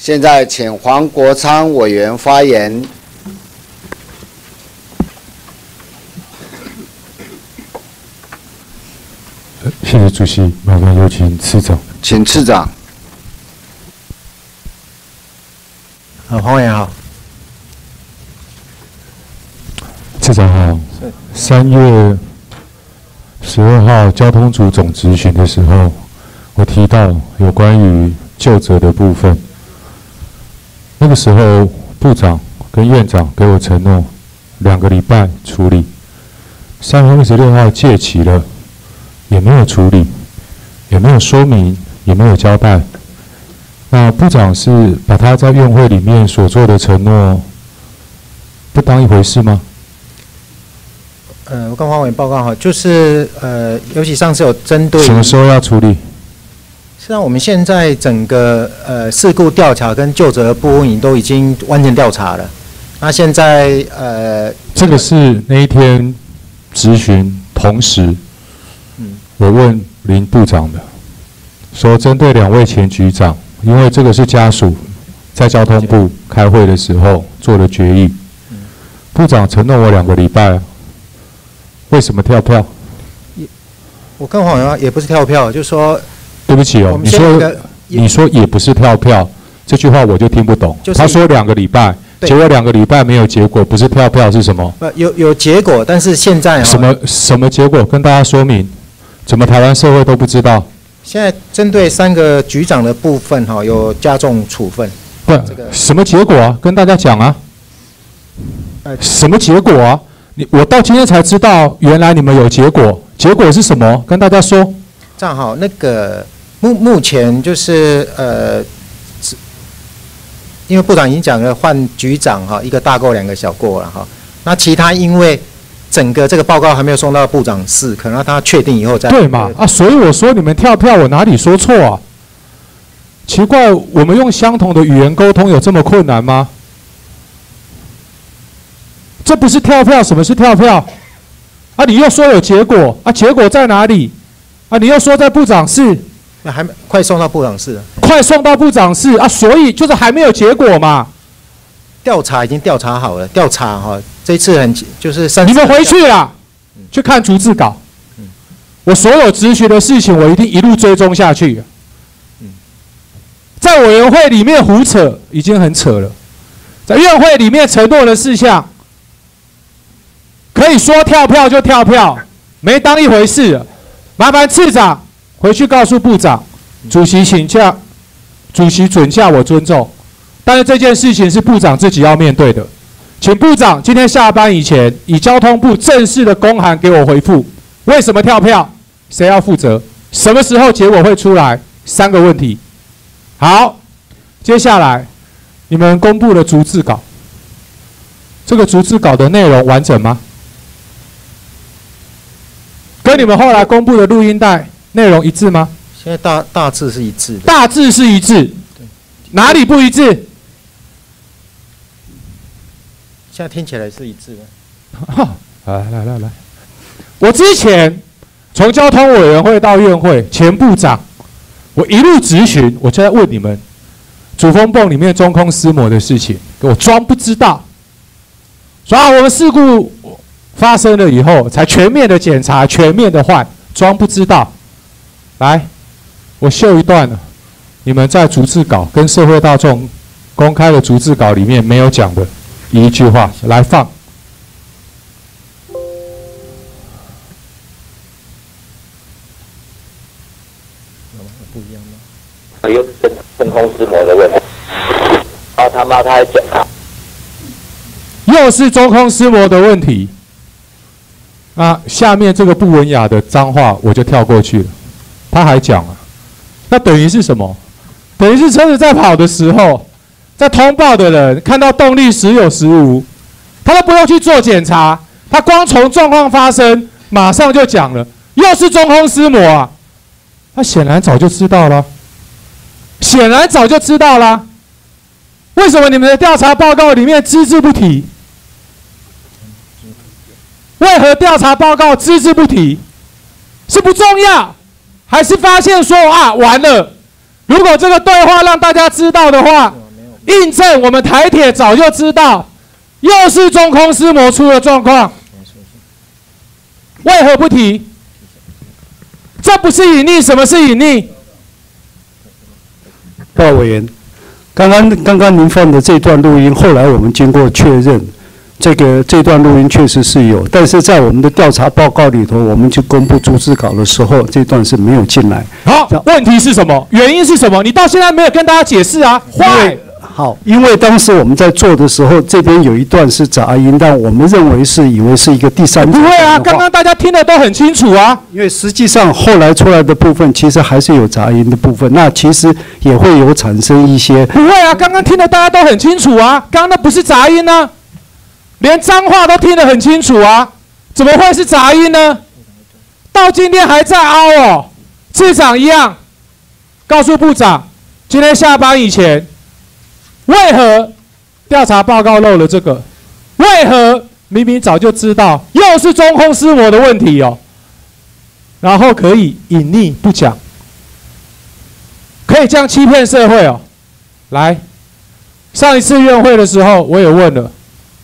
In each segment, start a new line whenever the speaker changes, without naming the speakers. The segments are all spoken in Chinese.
现在请黄国昌委员发言。
谢谢主席，麻烦有请次长。
请次长。
黄委员好。
次长好。3月12号交通组总质询的时候，我提到有关于究责的部分。那个时候部长跟院长给我承诺2个礼拜处理。3月26号届期了，也没有处理，也没有说明，也没有交代。那部长是把他在院会里面所做的承诺不当一回事吗？
我跟黄委员报告哈，就是尤其上次有针对
什么时候要处理？
实际上我们现在整个事故调查跟究责部分都已经完成调查了。那现在
这个是那一天质询同时，我问林部长的，说针对2位前局长，因为这个是家属在交通部开会的时候做的决议，部长承诺我2个礼拜，为什么跳票？
我跟黄委员也不是跳票，就是说，
对不起哦，你说也不是跳票，这句话我就听不懂。他说2个礼拜，结果2个礼拜没有结果，不是跳票是什么？
有结果，但是现在
什么结果？跟大家说明，怎么台湾社会都不知道？
现在针对3个局长的部分哈，有加重处分。
不，什么结果啊？跟大家讲啊。什么结果啊？我到今天才知道，原来你们有结果。结果是什么？跟大家说。
这样好，那个目前就是因为部长已经讲了换局长哈，1个大过2个小过了哈。那其他因为整个这个报告还没有送到部长室，可能他确定以后再。
对嘛？啊，所以我说你们跳票，我哪里说错啊？奇怪，我们用相同的语言沟通有这么困难吗？这不是跳票，什么是跳票？啊，你又说有结果，啊，结果在哪里？啊，你又说在部长室，
那还没快送到部长室了，
快送到部长室啊，所以就是还没有结果嘛。
调查已经调查好了，调查哈，这次就是
你们回去啦，去看逐字稿。我所有质询的事情，我一定一路追踪下去。在委员会里面胡扯已经很扯了，在院会里面承诺的事项，可以说跳票就跳票，没当一回事。麻烦次长回去告诉部长，主席请假，主席准假我尊重，但是这件事情是部长自己要面对的，请部长今天下班以前，以交通部正式的公函给我回复，为什么跳票，谁要负责，什么时候结果会出来，3个问题。好，接下来你们公布了逐字稿，这个逐字稿的内容完整吗？跟你们后来公布的录音带内容一致吗？
现在大致是一致的。
大致是一致，哪里不一致？
现在听起来是一致的。
来，我之前从交通委员会到院会，前部长，我一路质询，我就在问你们，主风泵里面中空丝膜的事情，我装不知道。说啊，我们事故发生了以后，才全面的检查，全面的换，装不知道。来，我秀一段了，你们在逐字稿跟社会大众公开的逐字稿里面没有讲的一句话，来放。
不一样吗？
又是真空丝膜的问题。他还讲
又是中空丝膜的问题。那下面这个不文雅的脏话我就跳过去了。他还讲啊，那等于是什么？等于是车子在跑的时候，在通报的人看到动力时有时无，他都不用去做检查，他光从状况发生马上就讲了，又是中空丝膜啊。他显然早就知道了，为什么你们的调查报告里面只字不提？为何调查报告只字不提？是不重要，还是发现说啊完了？如果这个对话让大家知道的话， 印证我们台铁早就知道，又是中空丝膜出了状况，为何不提？这不是隐匿，什么是隐匿？
报委员，刚刚您放的这段录音，后来我们经过确认，这段录音确实是有，但是在我们的调查报告里头，我们去公布逐字稿的时候，这段是没有进来。
好，问题是什么？原因是什么？你到现在没有跟大家解释啊？坏。
好，因为当时我们在做的时候，这边有一段是杂音，但我们认为以为是一个第三者。
不会啊，刚刚大家听得都很清楚啊。
因为实际上后来出来的部分，其实还是有杂音的部分，那其实也会有产生一些。
不会啊，刚刚听得大家都很清楚啊，刚刚那不是杂音呢，连脏话都听得很清楚啊，怎么会是杂音呢？到今天还在凹哦。次长一样，告诉部长，今天下班以前。为何调查报告漏了这个？为何明明早就知道，又是中空丝膜的问题哦？然后可以隐匿不讲，可以这样欺骗社会哦？来，上一次院会的时候，我也问了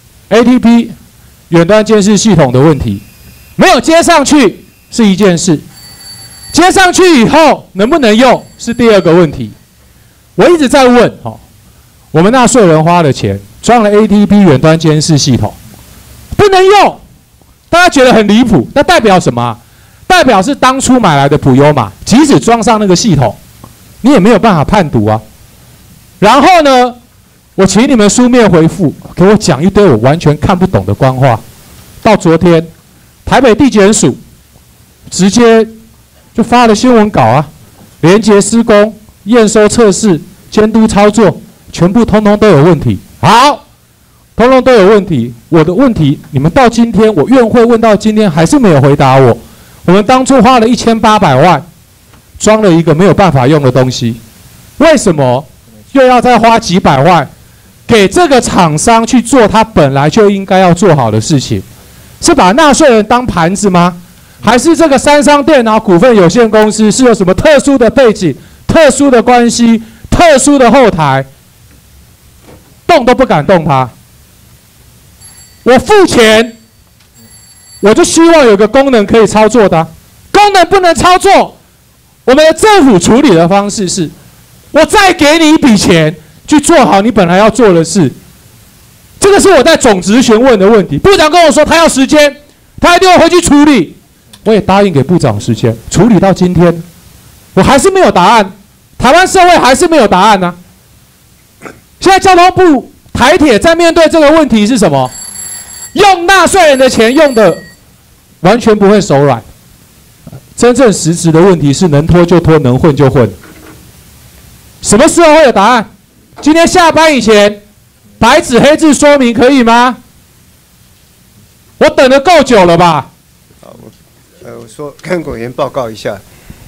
ATP 远端监视系统的问题，没有接上去是一件事，接上去以后能不能用是第二个问题。我一直在问哦。我们纳税人花了钱装了 ATP 远端监视系统，不能用，大家觉得很离谱。那代表什么？代表是当初买来的普悠玛，即使装上那个系统，你也没有办法判读啊。然后呢，我请你们书面回复，给我讲一堆我完全看不懂的官话。到昨天，台北地检署直接就发了新闻稿啊，连结施工、验收测试、监督操作。全部通通都有问题，好，通通都有问题。我的问题，你们到今天，我院会问到今天还是没有回答我。我们当初花了1800万，装了一个没有办法用的东西，为什么又要再花几百万给这个厂商去做他本来就应该要做好的事情？是把纳税人当盘子吗？还是这个三商电脑股份有限公司是有什么特殊的背景、特殊的关系、特殊的后台？动都不敢动它。我付钱，我就希望有个功能可以操作的啊，功能不能操作，我们的政府处理的方式是，我再给你一笔钱去做好你本来要做的事。这个是我在总质询问的问题。部长跟我说他要时间，他一定会回去处理。我也答应给部长时间，处理到今天，我还是没有答案，台湾社会还是没有答案呢。现在交通部台铁在面对这个问题是什么？用纳税人的钱用的完全不会手软，真正实质的问题是能拖就拖，能混就混。什么时候会有答案？今天下班以前，白纸黑字说明可以吗？我等得够久了吧？
我说跟委员报告一下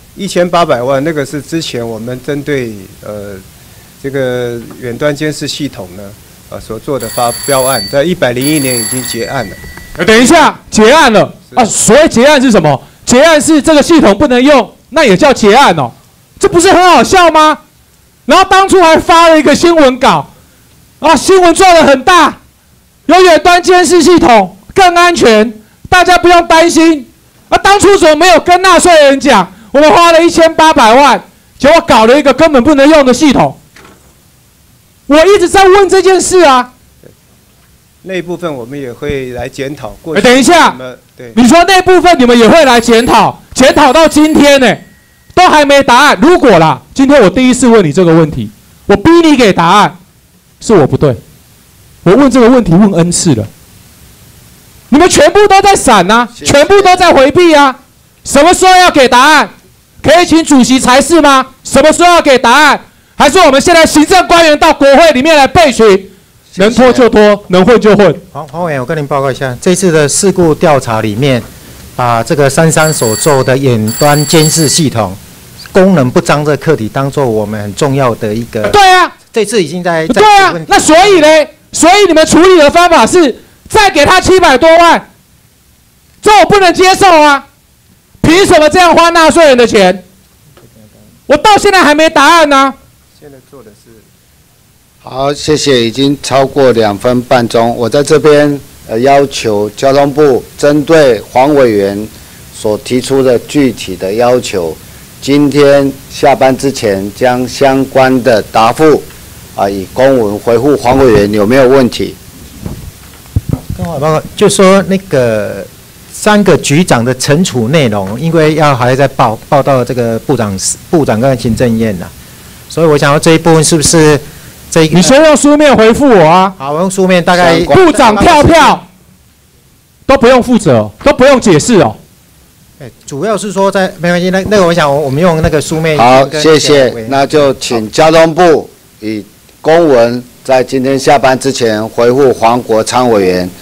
，1800万那个是之前我们针对这个远端监视系统呢，所做的发标案，在101年已经结案了。
等一下，结案了啊？所谓结案是什么？结案是这个系统不能用，那也叫结案哦？这不是很好笑吗？然后当初还发了一个新闻稿，啊，新闻做得很大，有远端监视系统更安全，大家不用担心。啊，当初怎么没有跟纳税人讲？我们花了1800万，结果搞了一个根本不能用的系统。我一直在问这件事啊。
那一部分我们也会来检讨。
等一下，
对，
你说那部分你们也会来检讨，检讨到今天呢，都还没答案。如果啦，今天我第一次问你这个问题，我逼你给答案，是我不对。我问这个问题问 N 次了，你们全部都在闪啊，全部都在回避啊。什么时候要给答案？可以请主席裁示吗？什么时候要给答案？还是我们现在行政官员到国会里面来备询，能拖就拖，能混就混。
黄委员，我跟您报告一下，这次的事故调查里面，把这个三商所做的远端监视系统功能不彰这个课题当做我们很重要的一个。
对啊，
这次已经在
对啊，那所以呢？所以你们处理的方法是再给他700多万，这我不能接受啊！凭什么这样花纳税人的钱？我到现在还没答案呢。
现在做的是
好，谢谢，已经超过2分半钟。我在这边要求交通部针对黄委员所提出的具体的要求，今天下班之前将相关的答复以公文回复黄委员，有没有问题？
跟我报告，就说那个3个局长的惩处内容，因为还在报到这个部长跟行政院呐，所以我想要这一部分是不是这一个？
你先用书面回复我啊。
好，我用书面大概。
部长跳票都不用负责，都不用解释哦。
主要是说没关系，那个我想我们用那个书面。
好，谢谢。那就请交通部以公文在今天下班之前回复黄国昌委员。